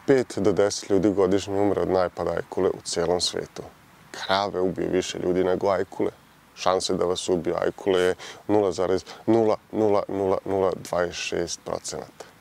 5 do 10 ljudi godišnje umre od najpada ajkule u cijelom svijetu. Krave ubiju više ljudi nego ajkule. Šanse da vas ubiju ajkule je 0,00026%.